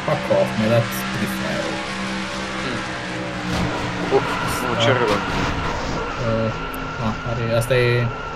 Fuck off, man, that's pretty fair. Ce rău. Asta e